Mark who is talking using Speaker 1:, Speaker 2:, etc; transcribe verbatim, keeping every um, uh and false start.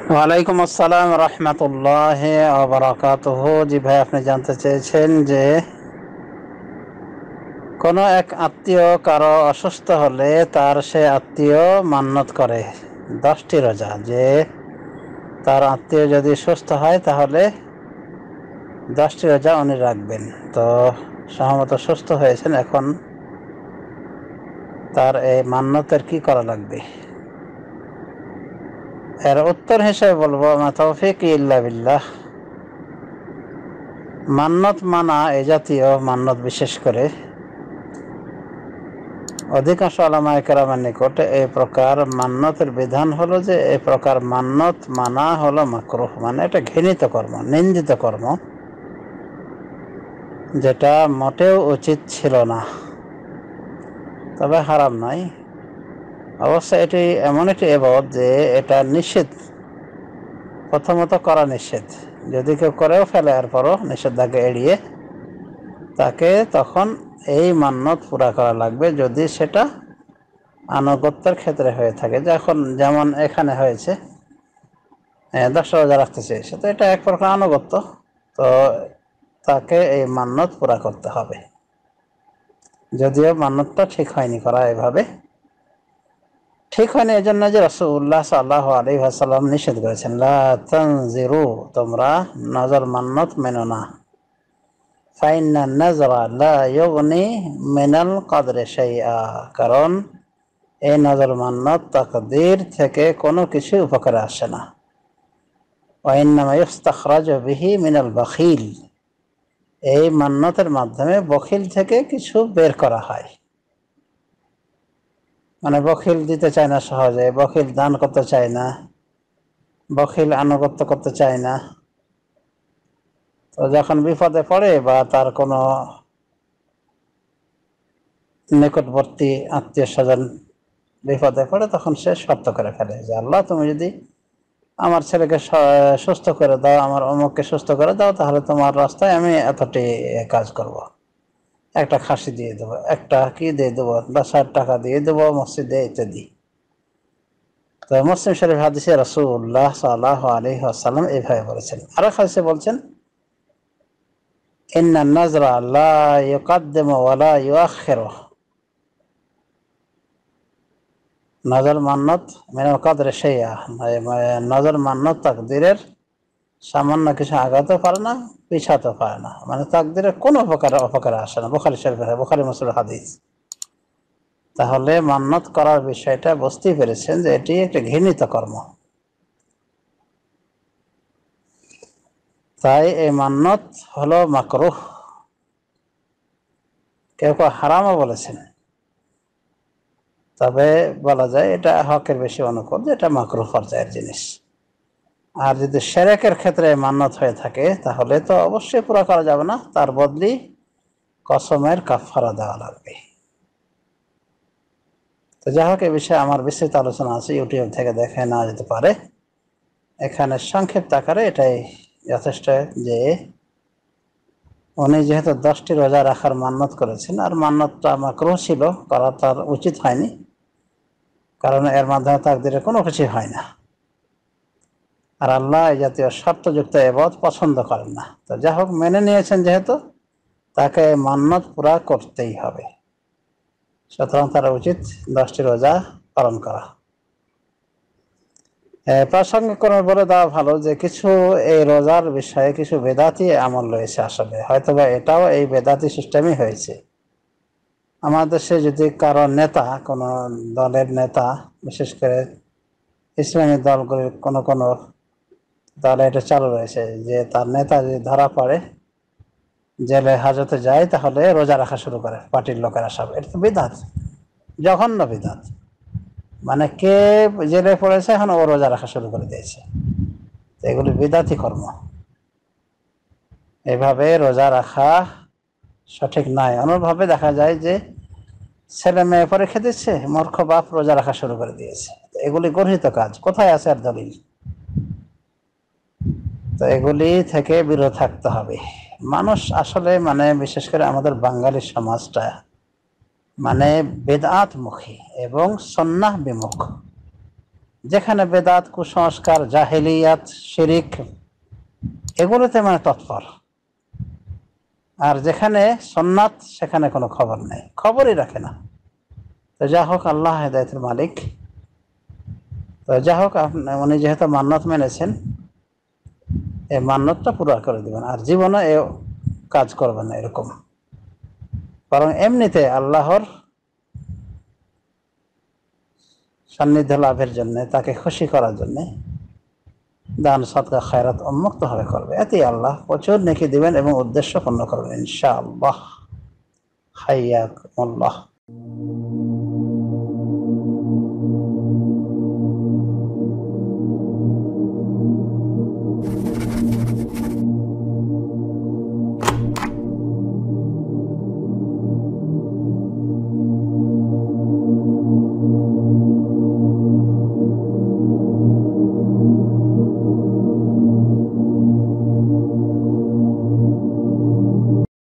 Speaker 1: ওয়ালাইকুম আসসালাম রহমতুল্লাহ বারাকাতুহ। জি ভাই, আপনি জানতে চেয়েছেন যে কোনো এক আত্মীয় কারো অসুস্থ হলে তার সে আত্মীয় মান্যত করে দশটি রোজা, যে তার আত্মীয় যদি সুস্থ হয় তাহলে দশটি রোজা উনি রাখবেন। তো সম্ভবত সুস্থ হয়েছেন, এখন তার এই মান্যতের কি করা লাগবে? এর উত্তর হিসেবে বলবো, মা তৌফিক ইল্লা বিল্লাহ। মান্যত মানা, এই জাতীয় মান্যত বিশেষ করে অধিকাংশ উলামায়ে কেরামের নিকটে এই প্রকার মান্যতের বিধান হলো যে এই প্রকার মান্যত মানা হলো মাকরুহ, মানে এটা ঘৃণিত কর্ম, নিন্দিত কর্ম, যেটা মোটেও উচিত ছিল না। তবে হারাম নয়। অবশ্য এটি এমন একটি ইবাদত যে এটা নিষেধ, প্রথমত করা নিষেধ। যদি কেউ করেও ফেলে এরপরও নিষেধাজ্ঞা এড়িয়ে, তাকে তখন এই মান্যত পুরা করা লাগবে, যদি সেটা আনুগত্যের ক্ষেত্রে হয়ে থাকে। যখন যেমন এখানে হয়েছে, দশটা রোজা রাখতে চেয়েছে, তো এটা এক প্রকার আনুগত্য, তো তাকে এই মান্যত পুরা করতে হবে। যদিও মান্যতটা ঠিক হয়নি করা, এভাবে ঠিক হয়নি এই জন্য যে রাসূলুল্লাহ সাল্লাল্লাহু আলাইহি ওয়াসাল্লাম নিষেধ করেছেন, লা তানজিরু, তোমরা নজর মান্যত মেনো না। ফাইন্না নাজরা লা ইউগনি মিনাল কদরি শাইআ, কারণ এই নজর মান্যত তাকদীর থেকে কোনো কিছু উপকারে আসে না। ওয়াইন্নামা ইস্তাখরাজু বিহি মিনাল বাখিল, এই মান্যতের মাধ্যমে বখিল থেকে কিছু বের করা হয়। মানে বখিল দিতে চায় না সহজে, বখিল দান করতে চায় না, বখিল আনুগত্য করতে চায় না। তো যখন বিপদে পড়ে বা তার কোনো নিকটবর্তী আত্মীয় স্বজন বিপদে পড়ে, তখন সে শর্ত করে ফেলে যে আল্লাহ, তুমি যদি আমার ছেলেকে সুস্থ করে দাও, আমার অমুককে সুস্থ করে দাও, তাহলে তোমার রাস্তায় আমি এতটি কাজ করব। একটা খাসি দিয়ে দেবো, একটা কি দিয়ে দেবো, দশ হাজার টাকা দিয়ে দেবো মসজিদে, ইত্যাদি। তো মুসলিম শরীফ হাদিসে রাসূলুল্লাহ সাল্লাল্লাহু আলাইহি ওয়াসাল্লাম এইভাবে বলেছেন। আরো হাদিসে বলছেন, ইন্নান নাজরা লা ইউকাদ্দিমু ওয়া লা ইউআখিরু, নজর মান্যত মিনাল কদরি শাইআ, নজর মান্যত তাকদীরের সামান্য কিছু আগাতে পারে না, পিছাতে পারে না, মানে তাকদীরের কোনো উপকারে অপকারে আসে না। বুখারী শরীফের, বুখারী মুসলিমের হাদিস। তাহলে মান্যত করার বিষয়টা বুঝতেই পেরেছেন যে এটি একটা ঘৃণিত কর্ম। তাই এই মান্যত হলো মাকরুহ, কেউ কেউ হারামও বলেছেন। তবে বলা যায় এটা হকের বেশি অনুকূল, যে এটা মাকরুহ পর্যায়ের জিনিস। আর যদি শিরকের ক্ষেত্রে মান্যত হয়ে থাকে, তাহলে তো অবশ্যই পুরা করা যাবে না, তার বদলি কসমের কাফারা দেওয়া লাগবে। তো যাই হোক, এ বিষয়ে আমার বিস্তৃত আলোচনা আছে, ইউটিউব থেকে দেখে নেওয়া যেতে পারে। এখানে সংক্ষিপ্ত আকারে এটাই যথেষ্ট যে উনি যেহেতু দশটি রোজা রাখার মান্যত করেছেন, আর মান্যতটা মাকরুহ ছিল, করা তার উচিত হয়নি, কারণ এর মাধ্যমে তাকদীরে কোনো কিছু হয় না, আর আল্লাহ এই জাতীয় শর্তযুক্ত ইবাদত পছন্দ করেন না। তো যাই হোক, মেনে নিয়েছেন যেহেতু, তাকে মান্যত পুরা করতেই হবে। সুতরাং তার উচিত দশটি রোজা পালন করা। প্রাসঙ্গিক করে বলে দেওয়া ভালো যে কিছু এই রোজার বিষয়ে কিছু বেদাতি আমল রয়েছে। আসলে হয়তোবা এটাও এই বেদাতি সিস্টেমই হয়েছে। আমাদের দেশে যদি কারো নেতা, কোনো দলের নেতা, বিশেষ করে ইসলামী দলগুলির কোনো কোনো দলে এটা চালু রয়েছে যে তার নেতা যদি ধরা পড়ে, জেলে হাজতে যায়, তাহলে রোজা রাখা শুরু করে পার্টির লোকেরা সব। এটা তো বিদআত, জঘন্য বিদআত। মানে কে জেলে পড়েছে, এখন ও রোজা রাখা শুরু করে দিয়েছে। এগুলি বিদআতি কর্ম। এভাবে রোজা রাখা সঠিক নয়। অনুরূপভাবে দেখা যায় যে ছেলে মেয়ে পরীক্ষা দিচ্ছে, মূর্খ বাপ রোজা রাখা শুরু করে দিয়েছে। এগুলি গর্হিত কাজ, কোথায় আছে আর দলিল? তো এগুলি থেকে বিরত থাকতে হবে। মানুষ আসলে, মানে বিশেষ করে আমাদের বাঙালি সমাজটা মানে বেদআত মুখী এবং সুন্নাহ বিমুখ। যেখানে বেদাত, কুসংস্কার, জাহেলিয়াত, শিরিক এগুলোতে মানে তৎপর। আর যেখানে সুন্নাত সেখানে কোনো খবর নেই, খবরই রাখে না। তো যা হোক, আল্লাহ হেদায়েতের মালিক। তো যা হোক, উনি যেহেতু মান্নত মেনেছেন, এই মান্নতটা পুরো করে দিবেন, আর জীবনে এ কাজ করবেন না এরকম। বরং এমনিতে আল্লাহর সান্নিধ্য লাভের জন্য, তাকে খুশি করার জন্য দান, সদকা, খায়রাত উন্মুক্ত ভাবে করবে, এতেই আল্লাহ প্রচুর নেকি দিবেন এবং উদ্দেশ্য পূর্ণ করবেন ইনশাআল্লাহ। হাইয়াকুমুল্লাহ।